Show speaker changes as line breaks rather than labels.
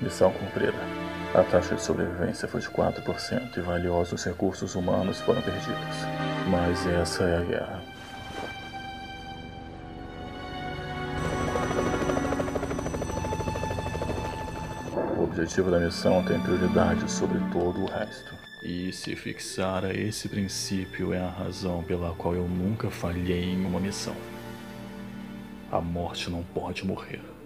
Missão cumprida. A taxa de sobrevivência foi de 4% e valiosos recursos humanos foram perdidos. Mas essa é a guerra. O objetivo da missão tem prioridade sobre todo o resto. E se fixar a esse princípio é a razão pela qual eu nunca falhei em uma missão. A morte não pode morrer.